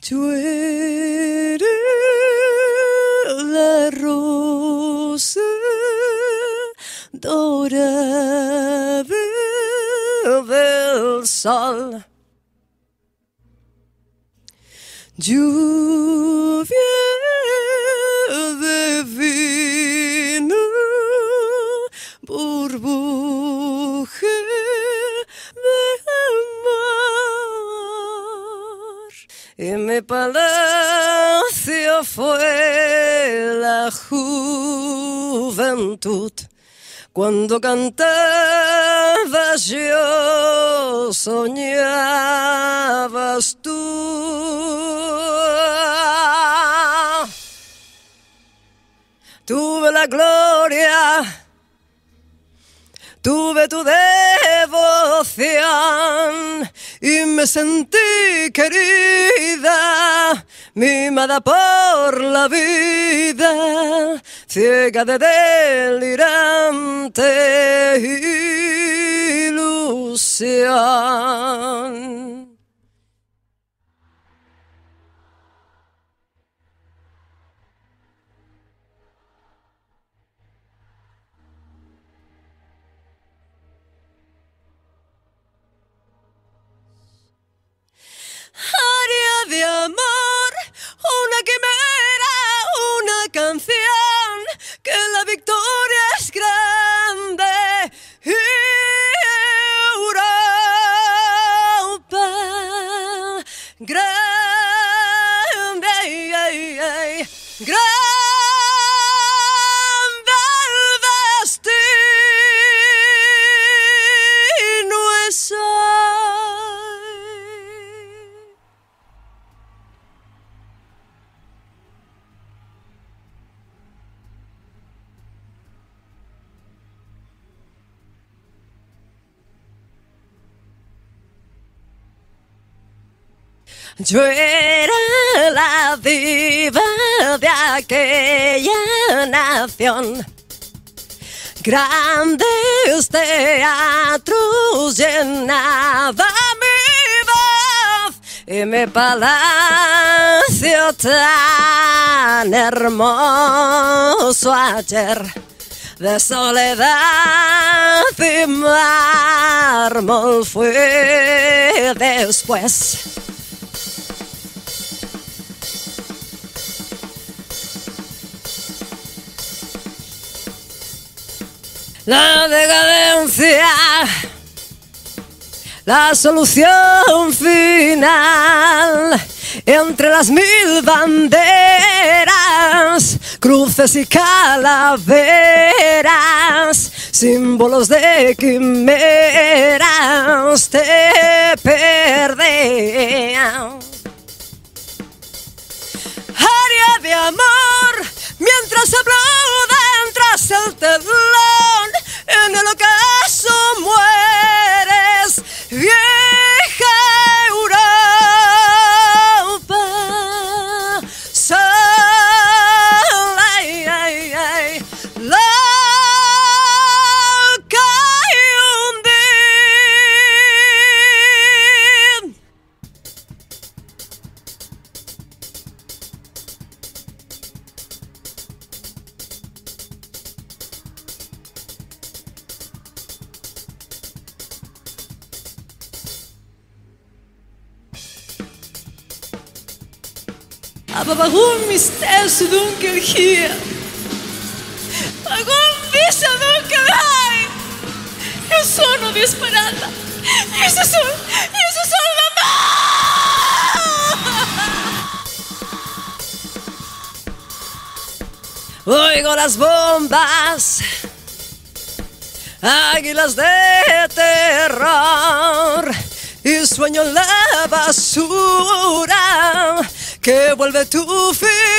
Llueve la rosa dorada del sol. Lluvia de vino, burbuja de amor. Y mi palacio fue la juventud. Cuando cantabas yo, soñabas tú. Tuve la gloria, tuve tu devoción y me sentí querida, mimada por la vida, ciega de delirante ilusión. Aria de amor, una quimera, una canción, que la victoria es grande. Europa, grande, grande el destino es hoy. Yo era la diva de aquella nación. Grandes teatros llenaba mi voz y mi palacio tan hermoso ayer, de soledad y mármol fue después. La decadencia, la solución final, entre las mil banderas, cruces y calaveras, símbolos de quimeras, te perdían. Aria de amor, mientras aplauden tras el telón, en el ocaso mueres, vieja Europa. Loca y hundida. Aber warum ist es so dunkel hier? Warum diese Dunkelheit? Io sono disperata. Io sono mamma! Oigo las bombas, águilas de terror, y sueño en la basura que vuelve tu fin.